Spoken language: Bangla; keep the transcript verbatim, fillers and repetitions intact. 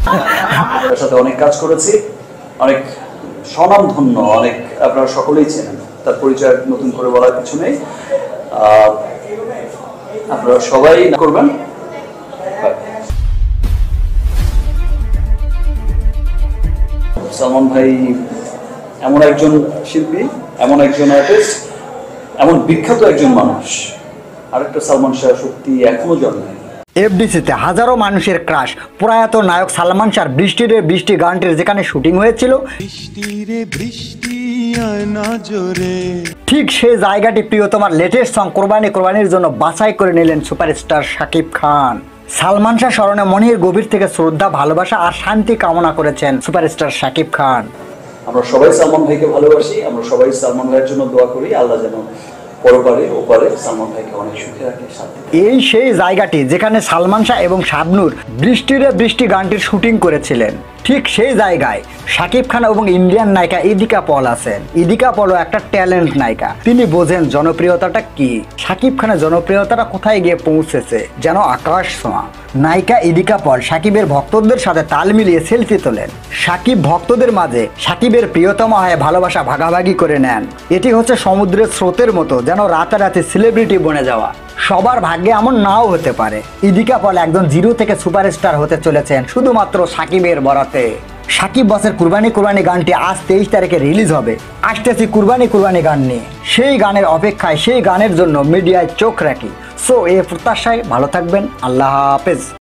তার সাথে অনেক কাজ করেছি, অনেক স্বনামধন্য, অনেক আপনারা সকলেই চেনেন, তার পরিচয় নতুন করে বলার কিছু নেই। আপনারা সবাই করবেন। সালমান ভাই এমন একজন শিল্পী, এমন একজন আর্টিস্ট, এমন বিখ্যাত একজন মানুষ, আরেকটা সালমান শাহ সত্যি এখনো জন্মে। এফডিসিতে হাজারো মানুষের ক্রাশ প্রয়াত নায়ক সালমান শাহর বৃষ্টিরে বৃষ্টি গানটির যেখানে শুটিং হয়েছিল, বৃষ্টিরে বৃষ্টি আয়না জোরে, ঠিক সেই জায়গাটি প্রিয়তমার লেটেস্ট সং কোরবানি কোরবানির জন্য বাছাই করে নিলেন সুপারস্টার শাকিব খান। সালমান শাহ স্মরণে মনের গভীর থেকে শ্রদ্ধা, ভালোবাসা আর শান্তি কামনা করেছেন সুপারস্টার শাকিব খান। আমরা সবাই সালমান ভাইকে ভালোবাসি, আমরা সবাই সালমান ভাইয়ের জন্য দোয়া করি, আল্লাহ যেন পরপারে ওপারে সালমান ভাইকে অনেক সুখে রাখে। এই সেই জায়গাটি যেখানে সালমান শাহ এবং শাবনুর বৃষ্টিরে বৃষ্টি গানটির শুটিং করেছিলেন, ঠিক সেই জায়গায় শাকিব খান এবং ইন্ডিয়ান নায়িকা ইদিকা পল আছেন। ইদিকা পল একটা ট্যালেন্ট নায়িকা, তিনি বোঝেন জনপ্রিয়তাটা কি, শাকিব খানের জনপ্রিয়তাটা কোথায় গিয়ে পৌঁছেছে, যেন আকাশ ছোঁয়া। নায়িকা ইদিকা পল শাকিবের ভক্তদের সাথে তাল মিলিয়ে সেলফি তোলেন। শাকিব ভক্তদের মাঝে শাকিবের প্রিয়তমা হয়ে ভালোবাসা ভাগাভাগি করে নেন। এটি হচ্ছে সমুদ্রের স্রোতের মতো, যেন রাতারাতি সেলিব্রিটি বনে যাওয়া। সবার ভাগ্যে এমন নাও হতে পারে। ইদিকা পল একজন জিরো থেকে সুপারস্টার হতে চলেছেন শুধুমাত্র শাকিবের বরাতে। শাকিব বসের কুরবানি কুরবানি গানটি আজ তেইশ তারিখে রিলিজ হবে। আসতেছি কুরবানি কুরবানি গান নিয়ে, সেই গানের অপেক্ষায়, সেই গানের জন্য মিডিয়ায় চোখ রাখি। সো এই প্রত্যাশায় ভালো থাকবেন। আল্লাহ হাফেজ।